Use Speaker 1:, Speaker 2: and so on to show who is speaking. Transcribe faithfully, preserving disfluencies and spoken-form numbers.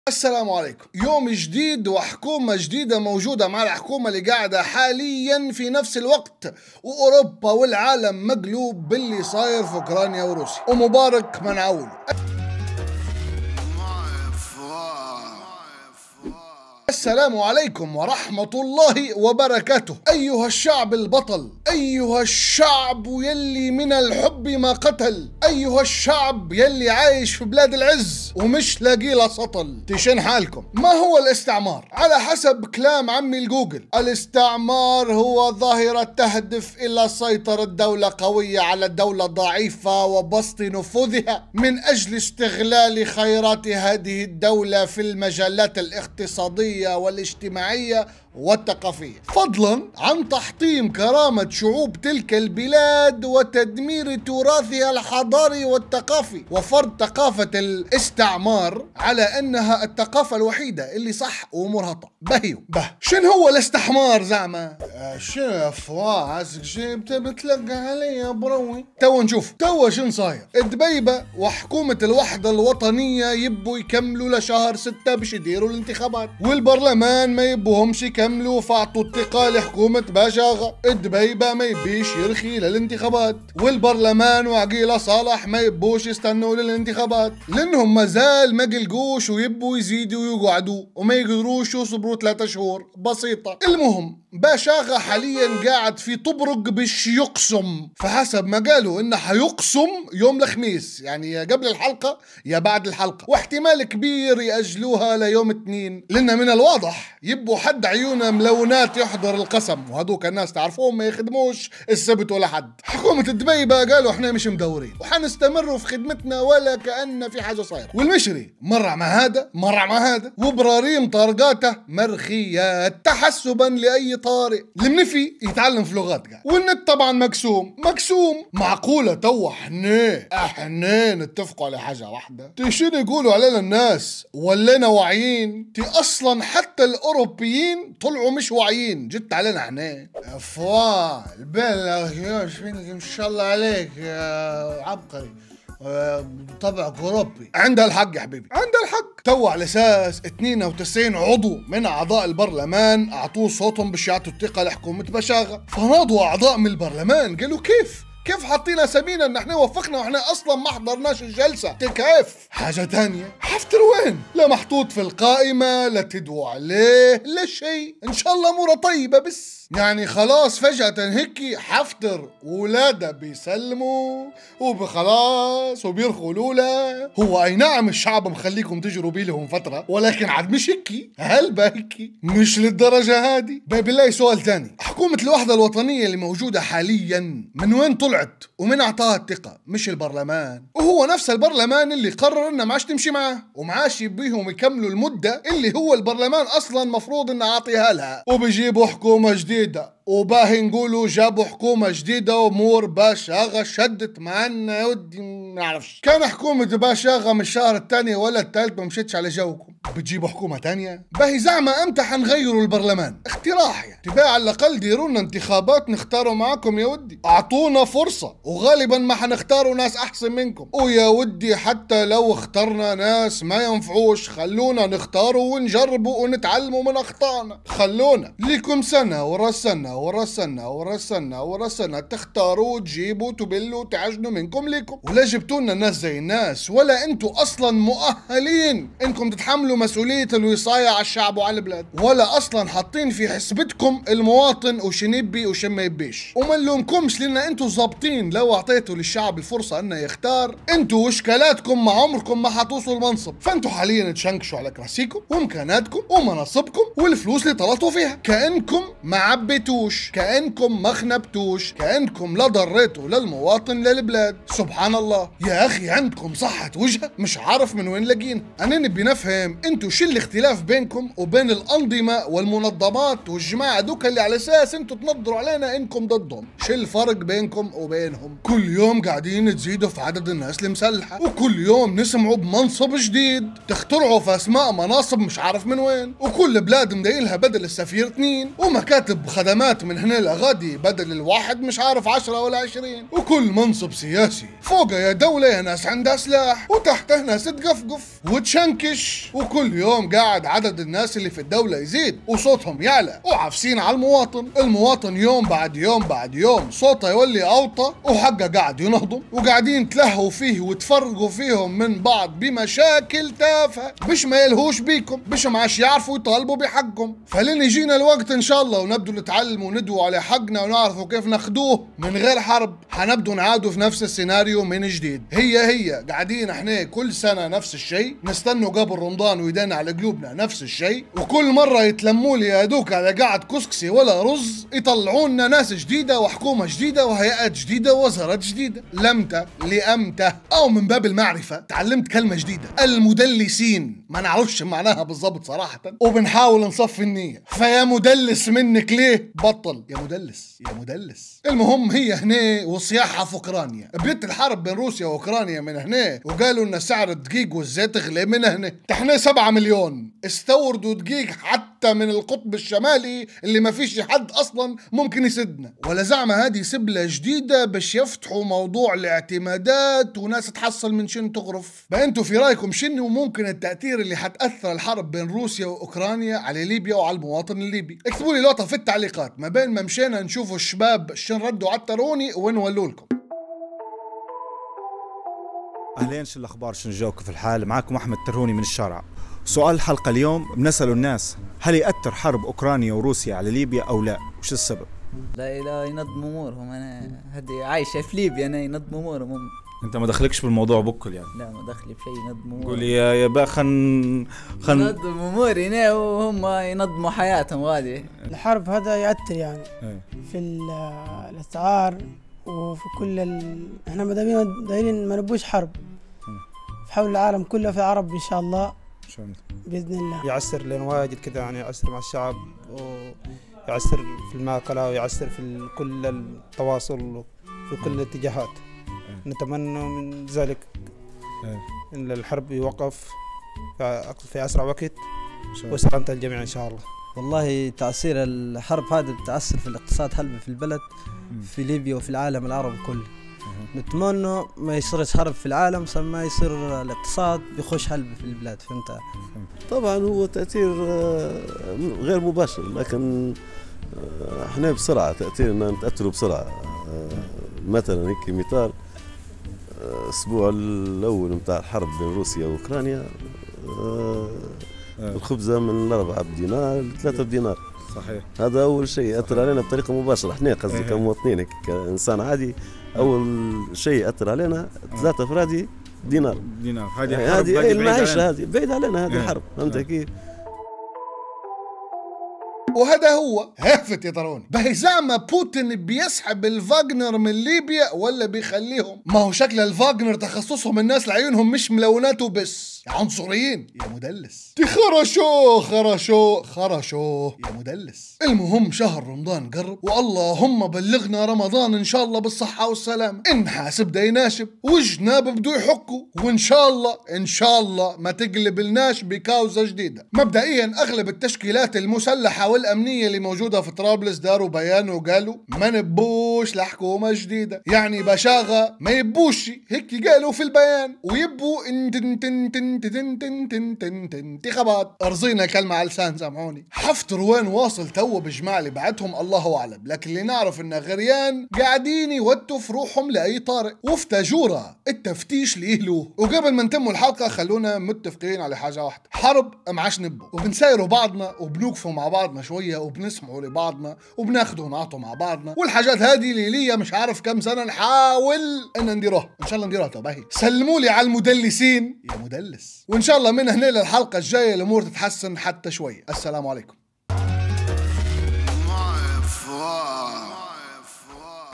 Speaker 1: السلام عليكم. يوم جديد وحكومة جديدة موجودة مع الحكومة اللي قاعدة حاليا في نفس الوقت، وأوروبا والعالم مقلوب باللي صاير في أوكرانيا وروسيا، ومبارك من عوله. السلام عليكم ورحمة الله وبركاته. أيها الشعب البطل، أيها الشعب يلي من الحب ما قتل، أيها الشعب يلي عايش في بلاد العز ومش لاقي له سطل، تشن حالكم. ما هو الاستعمار؟ على حسب كلام عمي الجوجل، الاستعمار هو ظاهرة تهدف إلى سيطرة دولة قوية على دولة ضعيفة وبسط نفوذها من أجل استغلال خيرات هذه الدولة في المجالات الاقتصادية والاجتماعية والثقافية، فضلا عن تحطيم كرامة شعوب تلك البلاد وتدمير تراثها الحضاري والثقافي، وفرض ثقافة الاستعمار على أنها الثقافة الوحيدة اللي صح ومرهطة. بهيو به شن هو الاستحمار زعما؟ شوف واسك جبت بتلقى علي بروي. تو نشوف تو شن صاير. دبيبة وحكومة الوحدة الوطنية يبوا يكملوا لشهر ستة باش يديروا الانتخابات، والبرلمان ما يبوهمش يكملوا فاعطوا الثقة لحكومة باشاغا. دبيبة ما يبيش يرخي للانتخابات، والبرلمان وعقيلة صالح ما يبوش يستنوا للانتخابات لانهم مازال ما قلقوش ويبوا يزيدوا ويقعدوا وما يقدروش يصبروا ثلاثة شهور. بسيطة. المهم باشاغا حاليا قاعد في طبرق باش يقسم، فحسب ما قالوا انه حيقسم يوم الخميس، يعني يا قبل الحلقة يا بعد الحلقة، واحتمال كبير يأجلوها ليوم اثنين، لان من الواضح يبوا حد عيونه ملونات يحضر القسم، وهذوك الناس تعرفوهم ما يخدموش السبت ولا حد. حكومة دبيبة قالوا احنا مش مدورين وحنستمروا في خدمتنا ولا كأن في حاجة صايرة، والمشري مرع مع هذا مرع مع هذا، وبراريم طرقاته مرخيات تحسبا لأي طارئ. المنفي يتعلم في لغات قاعد، والنت طبعا مقسوم مقسوم. معقولة تو احنا احنا نتفقوا على حاجة واحدة؟ تشين يقولوا علينا الناس ولينا واعيين؟ تي اصلا حتى الاوروبيين طلعوا مش واعيين، جت علينا احنا. افواه البلا ان شاء الله عليك يا عبقري، طبعك اوروبي. عندها الحق يا حبيبي، عندها الحق. تو على اساس اثنين وتسعين عضو من اعضاء البرلمان اعطوه صوتهم باش يعطوا الثقه لحكومه بشاغه، فناضوا اعضاء من البرلمان قالوا كيف كيف حاطين اسامينا ان احنا وفقنا واحنا اصلا ما حضرناش الجلسه؟ كيف؟ حاجه تانية، حفتر وين؟ لا محطوط في القائمه، لا تدعوا عليه، لا شيء. ان شاء الله اموره طيبه بس، يعني خلاص فجأة هيك حفتر ولاده بيسلموا وبخلاص وبيرخوا لولا. هو اي نعم الشعب مخليكم تجروا بيلهم فترة، ولكن عاد مش هيك، هل هيك مش للدرجة هذه. بالله سؤال تاني، حكومة الوحدة الوطنية اللي موجودة حاليا من وين طلعت ومن اعطاها الثقة؟ مش البرلمان، وهو نفس البرلمان اللي قرر انه ما عادش تمشي معاه وما عادش يبيهم يكملوا المدة اللي هو البرلمان اصلا مفروض انه عاطيها لها، وبيجيبوا حكومة جديدة وباهي نقولوا جابوا حكومة جديدة وامور باشاغا شدت معنا يا ودي ما نعرفش. كان حكومة باشاغا من الشهر الثاني ولا الثالث ما مشيتش على جوكم، بتجيبوا حكومة تانية؟ باهي زعما امتى حنغيروا البرلمان؟ اقتراح يعني، تباع على الاقل ديروا لنا انتخابات نختاروا معاكم يا ودي، اعطونا فرصة، وغالبا ما حنختاروا ناس احسن منكم. ويا ودي حتى لو اخترنا ناس ما ينفعوش خلونا نختاروا ونجربوا ونتعلموا من اخطائنا، خلونا ليكم سنة ورا سنة ورا سنة ورا سنة ورا سنة تختاروا وتجيبوا تبلوا تعجنوا منكم ليكم، ولا جبتوا لنا ناس زي الناس ولا انتوا اصلا مؤهلين انكم تتحملوا مسؤولية الوصاية على الشعب وعلى البلاد، ولا اصلا حاطين في حسبتكم المواطن وشن يبي وشن ما يبيش. وما نلومكمش لان انتوا ظابطين، لو اعطيتوا للشعب الفرصة انه يختار انتوا واشكالاتكم ما عمركم ما حتوصلوا المنصب، فانتوا حاليا تشنكشوا على كراسيكم ومكاناتكم ومناصبكم والفلوس اللي طلعتوا فيها، كأنكم ما عبيتوش، كأنكم ما خنبتوش، كأنكم لا ضريتوا للمواطن للبلاد. سبحان الله يا اخي، عندكم صحة وجهة مش عارف من وين لاقينها. انا نبي نفهم انتوا شو الاختلاف بينكم وبين الانظمة والمنظمات والجماعة دوكا اللي على اساس انتوا تنظروا علينا انكم ضدهم؟ شو الفرق بينكم وبينهم؟ كل يوم قاعدين تزيدوا في عدد الناس المسلحة، وكل يوم نسمعوا بمنصب جديد، تخترعوا في اسماء مناصب مش عارف من وين، وكل بلاد مدايلها بدل السفير اثنين، ومكاتب خدمات من هنا لغادي بدل الواحد مش عارف عشرة ولا عشرين، وكل منصب سياسي فوق يا دولة يا ناس عندها سلاح، وتحته ناس تقفقف وتشنكش، وكل وكل يوم قاعد عدد الناس اللي في الدولة يزيد وصوتهم يعلى، وعافسين على المواطن. المواطن يوم بعد يوم بعد يوم صوته يولي أوطى، وحقه قاعد ينهضم، وقاعدين تلهوا فيه وتفرقوا فيهم من بعض بمشاكل تافهة بش ما يلهوش بيكم، بش ما عاش يعرفوا يطالبوا بحقهم. فلين يجينا الوقت إن شاء الله ونبدو نتعلم وندوي على حقنا ونعرفوا كيف ناخدوه من غير حرب، حنبدو نعادوا في نفس السيناريو من جديد. هي هي قاعدين احنا كل سنة نفس الشيء، نستنوا قبل رمضان ويدنا على قلوبنا نفس الشيء، وكل مرة يتلموا لي هذوك على قاعد كسكسي ولا رز يطلعوا لنا ناس جديدة وحكومة جديدة وهيئات جديدة ووزارات جديدة. لمتى لأمتى؟ أو من باب المعرفة تعلمت كلمة جديدة، المدلسين، ما نعرفش معناها بالضبط صراحة، وبنحاول نصفي النية. فيا مدلس منك ليه بطل يا مدلس يا مدلس. المهم هي هنا وصياحة في اوكرانيا، بدت الحرب بين روسيا واوكرانيا من هنا، وقالوا ان سعر الدقيق والزيت غلي من هنا. احنا سبعة مليون استوردوا دقيق حتى من القطب الشمالي اللي ما فيش حد اصلا ممكن يسدنا. ولا زعمة هذه سبلة جديدة باش يفتحوا موضوع الاعتمادات وناس تحصل من شن تغرف. بقى انتوا في رايكم شنو ممكن التأثير اللي حتأثر الحرب بين روسيا واوكرانيا على ليبيا وعلى المواطن الليبي؟ اكتبوا لي لقطة في التعليقات ما بين ما مشينا نشوفوا الشباب شن ردوا على التروني ونولوا لكم.
Speaker 2: اهلين، شو الاخبار؟ شو نجوكم في الحال؟ معكم احمد ترهوني من الشارع. سؤال الحلقه اليوم بنسألوا الناس، هل يأثر حرب اوكرانيا وروسيا على ليبيا او لا؟ وش السبب؟
Speaker 3: لا لا ينظموا امورهم، انا هدي عايشه في ليبيا، انا ينظموا امورهم هم.
Speaker 2: انت ما دخلكش بالموضوع بكل يعني؟
Speaker 3: لا ما دخلي بشيء، ينظموا امورهم.
Speaker 2: قولي يا يا با خن خن
Speaker 3: ينظموا اموري هنا وهم ينظموا حياتهم غادي.
Speaker 4: الحرب هذا يأثر يعني
Speaker 2: ايه.
Speaker 4: في الاسعار وفي كل ال... احنا مدامين دايرين ما نبوش حرب في حول العالم كله، في عرب ان شاء الله باذن الله.
Speaker 5: يعسر لين واجد كذا يعني، يعسر مع الشعب ويعسر في الماكله ويعسر في كل التواصل في كل الاتجاهات. نتمنى من ذلك ان الحرب يوقف في اسرع وقت وسلامة الجميع ان شاء الله.
Speaker 6: والله تأثير الحرب هذا بتأثر في الاقتصاد هلبة في البلد، في ليبيا وفي العالم العربي كله. نتمنى ما يصيرش حرب في العالم، ما يصير الاقتصاد بيخش هلبة في البلاد. فهمت؟
Speaker 7: طبعا هو تأثير غير مباشر، لكن احنا بسرعة تأثيرنا نتأثروا بسرعة. مثلا هيك مثال، الأسبوع الأول متاع الحرب بين روسيا وأوكرانيا الخبزة من أربعة بدينار لثلاثة بدينار.
Speaker 2: صحيح.
Speaker 7: هذا أول شيء أثر علينا بطريقة مباشرة، احنا قصدي كمواطنين كإنسان عادي. أول شيء أثر علينا ثلاثة فرادي دينار.
Speaker 2: دينار هذه
Speaker 7: هذه المعيشة، هذه بعيد علينا هذه الحرب. فهمت كيف؟
Speaker 1: وهذا هو هفت يا ترون. باهي زعما بوتين بيسحب الفاغنر من ليبيا ولا بيخليهم؟ ما هو شكل الفاغنر تخصصهم الناس اللي عيونهم مش ملونات وبس، يا عنصريين يا مدلس. تخرشوا خرشوا خرشوا يا مدلس. المهم شهر رمضان قرب، واللهم بلغنا رمضان ان شاء الله بالصحة والسلامة. النحاس بدا يناشب والجناب بدو يحكوا، وان شاء الله ان شاء الله ما تقلب لناش بكاوزة جديدة. مبدئيا اغلب التشكيلات المسلحة والأمنية اللي موجودة في طرابلس داروا بيان وقالوا ما نبوش لحكومة جديدة، يعني بشاغة ما يبوش هيك قالوا في البيان، ويبوا انتن تن تن تن تن تن تن تن انتخابات. ارزينا كلمة على لسان سامحوني. حفتر وين واصل تو بجماعة اللي بعتهم الله أعلم، لكن اللي نعرف إن غريان قاعدين يودوا في روحهم لأي طارئ، وفي تاجورة التفتيش ليهلوه. وقبل ما نتم الحلقة خلونا متفقين على حاجة واحدة، حرب معاش نبو، وبنسايروا بعضنا وبنوقفوا مع بعضنا شوية وبنسمعوا لبعضنا وبناخدوا ونعطوا مع بعضنا، والحاجات هذه اللي ليا مش عارف كم سنة نحاول ان نديروها. ان شاء الله نديروها باهي. سلموا لي على المدلسين يا مدلس، وان شاء الله من هنا للحلقة الجاية الامور تتحسن حتى شوية. السلام عليكم.